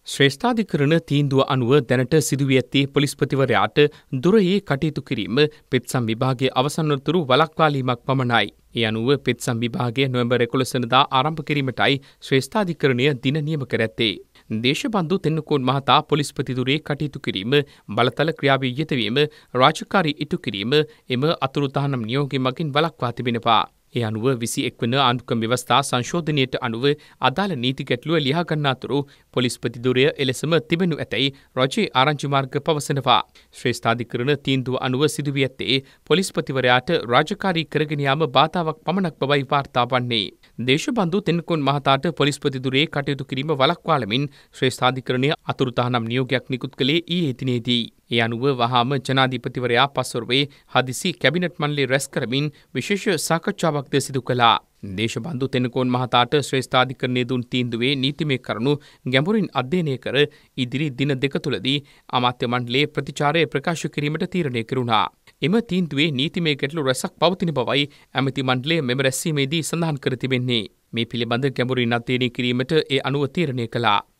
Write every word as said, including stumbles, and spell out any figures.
ශ්‍රේෂ්ඨාධිකරණ තීන්දුව අනුව දැනට සිදුවී ඇත්තේ පොලිස්පතිවරයාට දුරයේ කටයුතු කිරීම පෙත්සම් විභාගයේ අවසන් වනතුරු වළක්වාලීමක් පමණයි. ඒ අනුව පෙත්සම් විභාගය නොවැම්බර් එකොළොස් වෙනිදා ආරම්භ කිරීමටයි ශ්‍රේෂ්ඨාධිකරණය දින නියම කර ඇත්තේ. දේශබන්දු තෙන්නකෝන් මහතා පොලිස්පති දුරේ කටයුතු කිරීම, බලතල ක්‍රියාවේ යෙදවීම, රාජකාරී ඉටු කිරීම එම අතුරු තහනම් නියෝගය මගින් වළක්වා තිබෙනවා. ඒ අනුව විසි එක් වන ආණ්ඩුක්‍රම ව්‍යවස්ථා සංශෝධනයට අනුව අදාළ නීති ගැටලුව ලියා ගන්නා අතුරු පොලිස්පති දුරය එලෙසම තිබෙනු ඇතැයි රජයේ ආරංචි මාර්ග පවසනවා. ශ්‍රේෂ්ඨාධිකරණ තීන්දුව අනුව සිදුවී ඇත්තේ පොලිස්පතිවරයාට රාජකාරී කරගෙන යාම බාධාවක් පමණක් බවයි වාර්තා වන්නේ. දේශබන්දු තෙන්නකෝන් මහතාට පොලිස්පති දුරේ කටයුතු කිරීම වළක්වාලමින් ශ්‍රේෂ්ඨාධිකරණය අතුරු තහනම් නියෝගයක් නිකුත් කළේ ඊයේ දිනේදී. ඒ අනුව වහාම ජනාධිපතිවරයා පස්වරුවේ හදිසි කැබිනට් මණ්ඩලය රැස් කරමින් විශේෂ සාකච්ඡාවක්ද සිදු කළා. දේශබන්දු තෙන්නකෝන් මහතාට ශ්‍රේෂ්ඨාධිකරණයේ දුන් තීන්දුවේ නීතිමය කරුණු ගැඹුරින් අධ්‍යයනය කර ඉදිරි දින දෙක තුළදී අමාත්‍ය මණ්ඩලයේ ප්‍රතිචාරය ප්‍රකාශ කිරීමට තීරණය කෙරුණා. එම තීන්දුවේ නීතිමය ගැටලු රැසක් පවතින බවයි ඇමති මණ්ඩලය මෙම රැස්වීමේදී සඳහන් කර තිබෙන්නේ. මේ පිළිබඳ ගැඹුරින් අධ්‍යයනය කිරීමට ඒ අනුව තීරණය කළා.